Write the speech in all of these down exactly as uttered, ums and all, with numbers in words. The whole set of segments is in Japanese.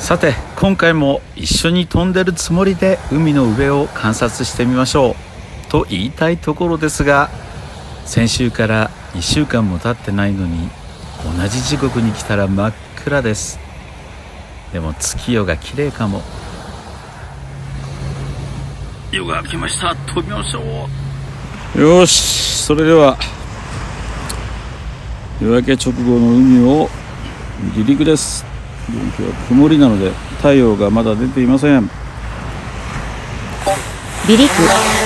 さて今回も一緒に飛んでるつもりで海の上を観察してみましょうと言いたいところですが、先週からいっしゅうかんも経ってないのに同じ時刻に来たら真っ暗です。でも月夜が綺麗かも。夜が明けました。飛びましょう。よし、それでは夜明け直後の海を離陸です。今日は曇りなので太陽がまだ出ていません。 離陸。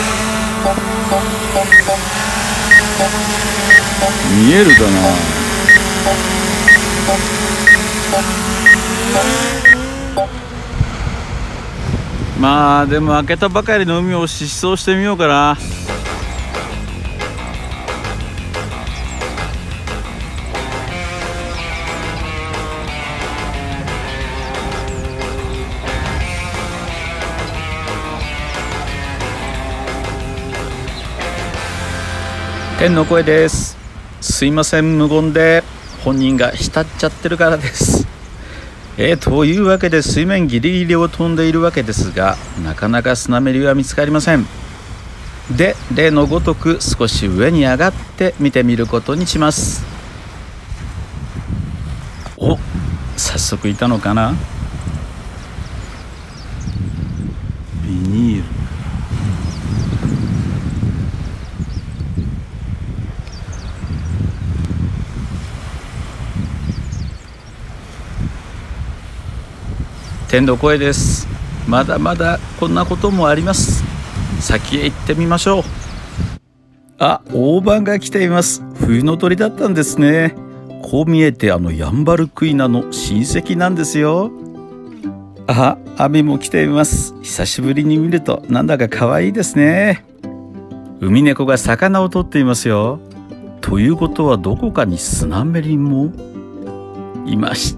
見えるかな。まあでも開けたばかりの海を疾走してみようかな。天の声です。すいません、無言で本人が浸っちゃってるからです。えー、というわけで水面ギリギリを飛んでいるわけですが、なかなかスナメリは見つかりません。で、例のごとく少し上に上がって見てみることにします。お、早速いたのかな。ビニール。天の声です。まだまだこんなこともあります。先へ行ってみましょう。あ、大判が来ています。冬の鳥だったんですね。こう見えてあのヤンバルクイナの親戚なんですよ。あ、アミも来ています。久しぶりに見るとなんだか可愛いですね。ウミネコが魚を取っていますよ。ということはどこかにスナメリもいました。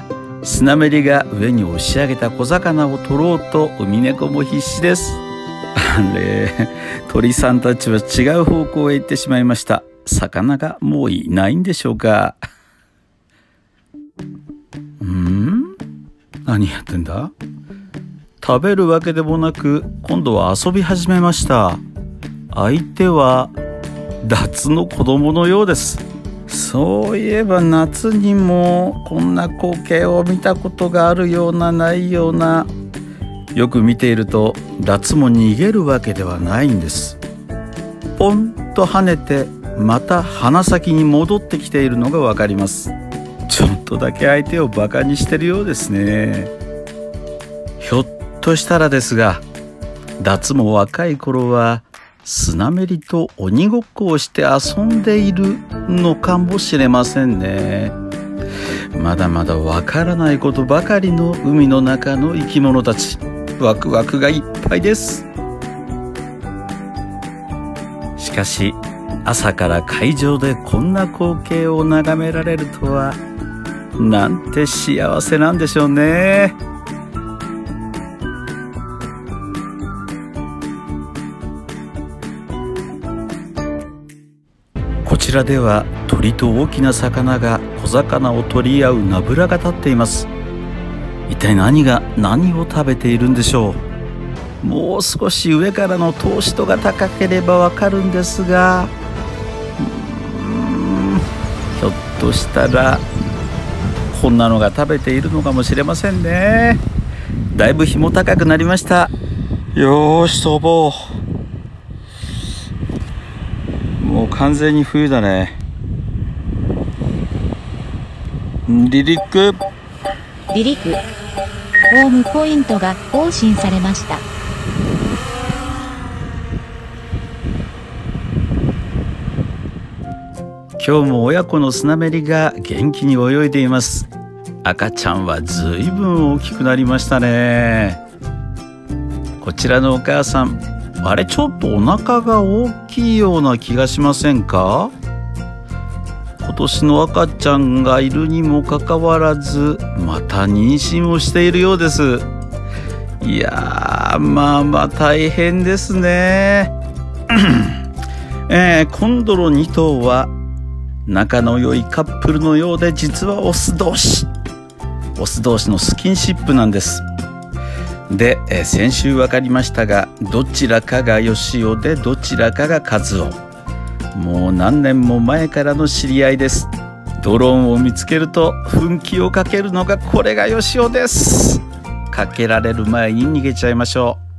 スナメリが上に押し上げた小魚を取ろうとウミネコも必死です。あれ、鳥さんたちは違う方向へ行ってしまいました。魚がもういないんでしょうか。ん？何やってんだ？食べるわけでもなく今度は遊び始めました。相手はダツの子供のようです。そういえば夏にもこんな光景を見たことがあるようなないような。よく見ているとダツも逃げるわけではないんです。ポンと跳ねてまた鼻先に戻ってきているのがわかります。ちょっとだけ相手をバカにしてるようですね。ひょっとしたらですが、ダツも若い頃はスナメリと鬼ごっこをして遊んでいるのかもしれませんね。まだまだわからないことばかりの海の中の生き物たち、ワクワクがいっぱいです。しかし朝から海上でこんな光景を眺められるとは、なんて幸せなんでしょうね。こちらでは鳥と大きな魚が小魚を取り合うナブラが立っています。一体何が何を食べているんでしょう。もう少し上からの透視度が高ければわかるんですが、うーん、ひょっとしたらこんなのが食べているのかもしれませんね。だいぶ日も高くなりました。よーし飛ぼう。もう完全に冬だね。離陸。 離陸。ホームポイントが更新されました。 今日も親子のスナメリが元気に泳いでいます。赤ちゃんはずいぶん大きくなりましたね。こちらのお母さん、あれちょっとお腹が大きいような気がしませんか？今年の赤ちゃんがいるにもかかわらずまた妊娠をしているようです。いやー、まあまあ大変ですね。えー、今度のに頭は仲の良いカップルのようで、実はオス同士。 オス同士のスキンシップなんです。で、え先週分かりましたが、どちらかがヨシオでどちらかがカズオ。もう何年も前からの知り合いです。ドローンを見つけると奮起をかけるのがこれがヨシオです。かけられる前に逃げちゃいましょう。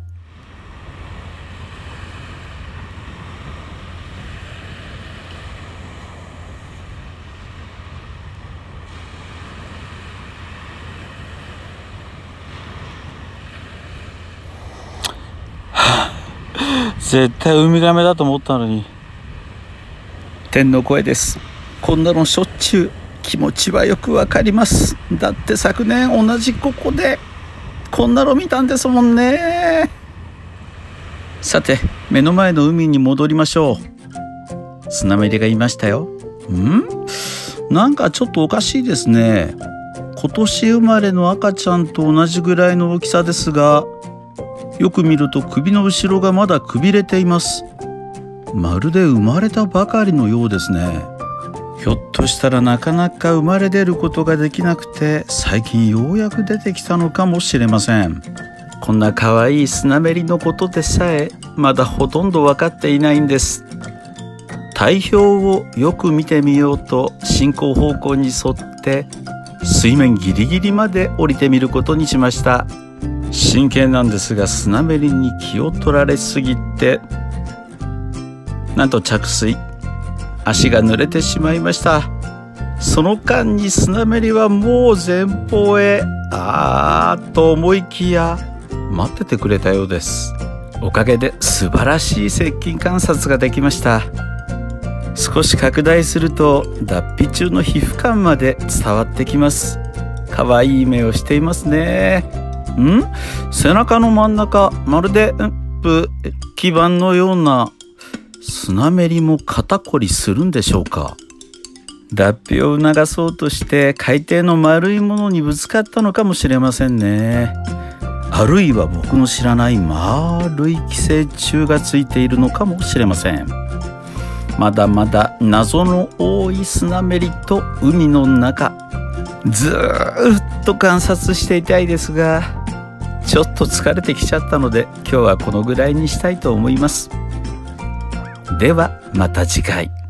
絶対ウミガメだと思ったのに。天の声です。こんなのしょっちゅう。気持ちはよくわかります。だって昨年同じここでこんなの見たんですもんね。さて、目の前の海に戻りましょう。スナメリがいましたよ。ん？なんかちょっとおかしいですね。今年生まれの赤ちゃんと同じぐらいの大きさですが、よく見ると首の後ろがまだくびれています。まるで生まれたばかりのようですね。ひょっとしたらなかなか生まれ出ることができなくて、最近ようやく出てきたのかもしれません。こんな可愛いスナメリのことでさえまだほとんど分かっていないんです。体表をよく見てみようと進行方向に沿って水面ギリギリまで降りてみることにしました。真剣なんですが、スナメリに気を取られすぎて、なんと着水、足が濡れてしまいました。その間にスナメリはもう前方へ、あーと思いきや待っててくれたようです。おかげで素晴らしい接近観察ができました。少し拡大すると脱皮中の皮膚感まで伝わってきます。かわいい目をしていますね。ん？背中の真ん中、まるでぷ基板のような。スナメリも肩こりするんでしょうか。脱皮を促そうとして海底の丸いものにぶつかったのかもしれませんね。あるいは僕の知らない丸い寄生虫がついているのかもしれません。まだまだ謎の多いスナメリと海の中、ずーっと観察していたいですが、ちょっと疲れてきちゃったので今日はこのぐらいにしたいと思います。ではまた次回。